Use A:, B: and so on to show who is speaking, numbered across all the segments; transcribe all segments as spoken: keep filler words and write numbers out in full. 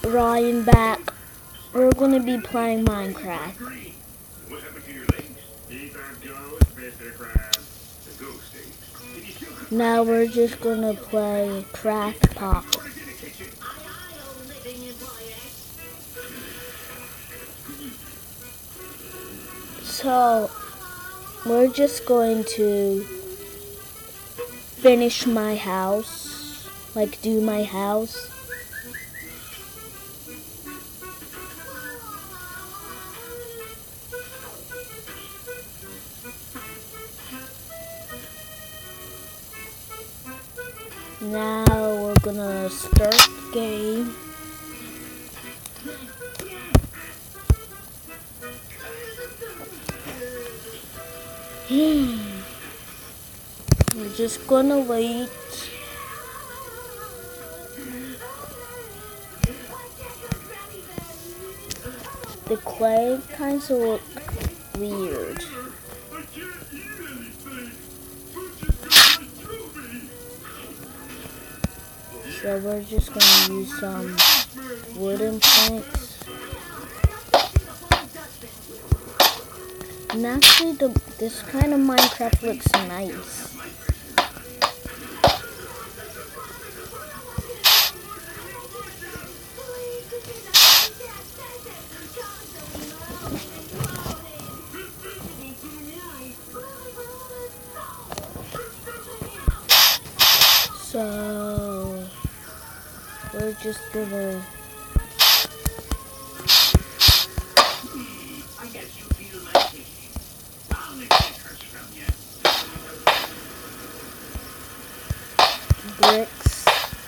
A: Ryan back. We're gonna be playing Minecraft.
B: What happened to your legs? These are ghosts, Mister Krabs. The ghost age. Did you kill the
A: Now we're just gonna play Craft Pocket.
B: in the kitchen?
A: So we're just going to finish my house, like do my house. Now we're gonna start the game. We're just gonna wait. The clay kinds of look weird.
B: I can't eat anything. Food just goes right through me.
A: So we're just gonna use some wooden planks. And actually, the, this kind of Minecraft looks nice. So we're just gonna
B: I guess you feel my pain. I'll lick the curse from you.
A: bricks.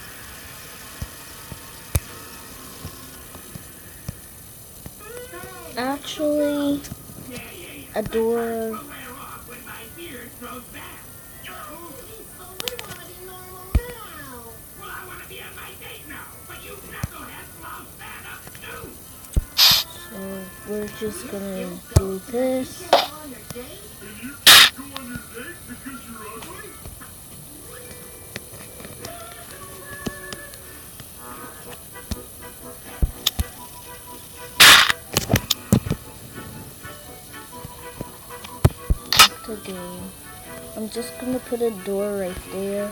A: Actually, a door.
B: Wear off when my beard grows back. Well, I want to be on my date now, but you knuckleheads won't stand up too.
A: So we're just gonna do this.
B: And you can't go on your date because you're ugly?
A: The game. I'm just gonna put a door right there.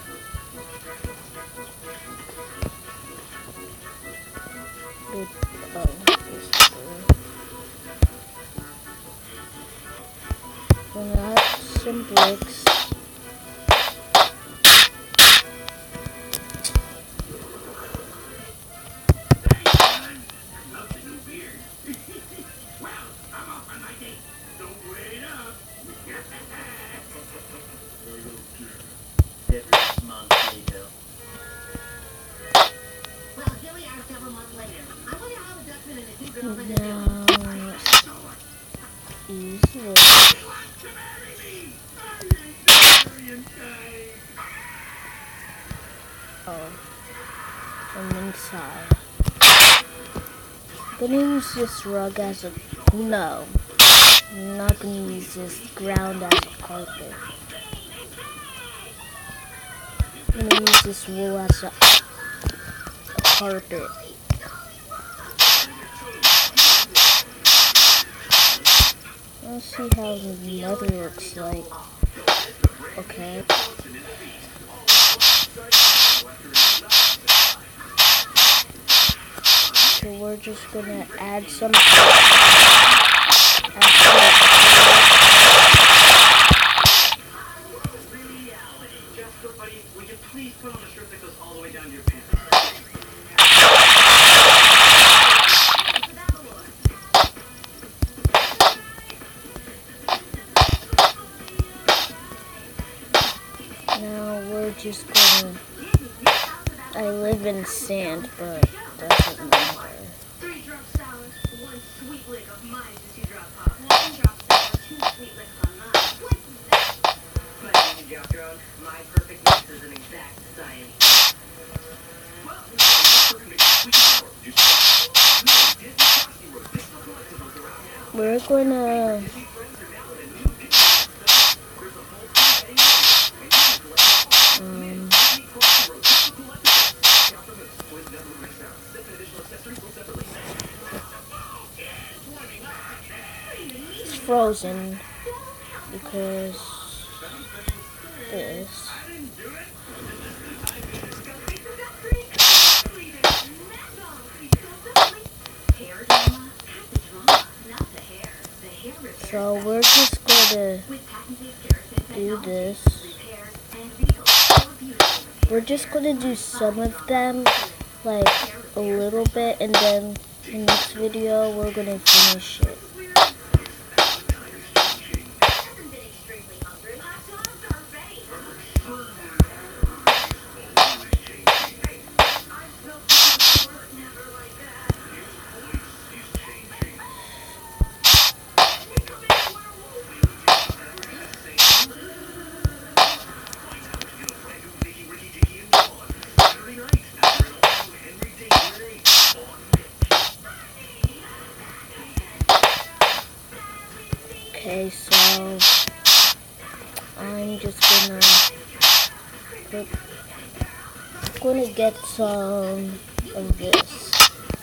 A: Good. Oh, there's the door. Gonna add some bricks.
B: Love the new beard. Well, I'm off on my date. Don't wait up.
C: Every month later.
D: Well, here we are several months later. I wonder how the Dutchman and the two girls are doing.
A: Now, use this.
B: You want to marry me? I ain't the Aryan guy.
A: Oh, from inside. Gonna use this rug as a no. I'm not gonna use this ground as a carpet. I'm gonna use this wool as a, a carpet. Let's see how the nether looks like. Okay. So we're just gonna add some. Add
C: Jasper, buddy, would you please put on a shirt that goes all the way down to your pants?
A: Now we're just gonna. I live in sand, but doesn't matter.
D: Three drop sour, one sweet lick of mine to two drop pop. One drop sour, two sweet licks on mine. What's that?
C: My name is Jocko. My perfect mix is an exact science.
B: Well, we're gonna sweet sour. You see? No, Disney Frosty Road. This is collectibles around now.
A: We're gonna.
B: Disney friends are now in a new Disney stuff. There's a whole thing anyway. And you can collect all
A: Um.
B: Disney Frosty Road. This is collectibles. Check out the list. Toys never miss out. This edition accessories will
A: frozen because this. So we're just gonna do this. We're just gonna do some of them, like a little bit, and then in the next video we're gonna finish it. Okay, so I'm just gonna put, gonna get some of this.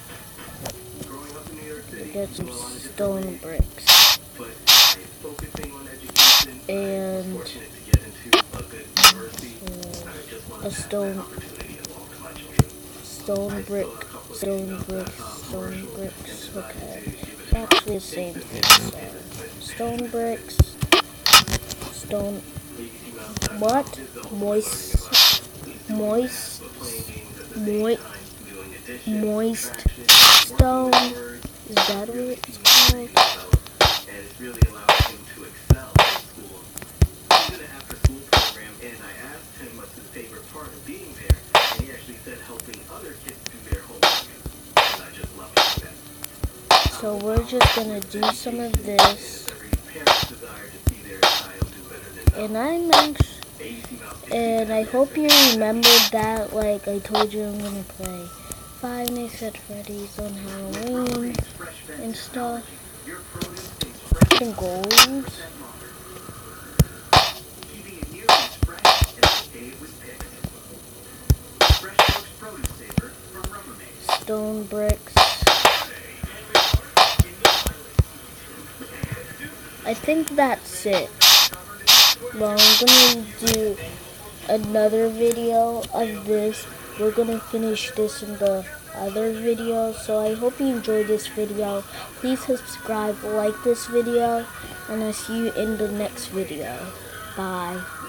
A: Get some stone bricks and uh, a stone stone brick, stone bricks, stone bricks. Okay, it's actually the same thing. So, stone bricks, stone. What? Moist, moist, moist, moist stone. Is that what it's called?
C: And it's really allowed him to excel in school. He did an after-school program, and I asked him what's his favorite part of being there, and he actually said helping other kids do their homework. And I just love that.
A: So we're just gonna do some of this,
C: Every parent's desire to see their child do better than
A: and I'm anxious, and I hope you remembered that, like I told you I'm gonna play Five Nights at Freddy's on Halloween and stuff, and goals.
C: keeping it nearly as fresh as the day it was picked. Fresh Oaks Produce Saver from Rubbermaid.
A: Stone bricks. I think that's it. Well, I'm gonna do another video of this. We're gonna finish this in the other video. So I hope you enjoyed this video. Please subscribe, like this video, and I'll see you in the next video. Bye.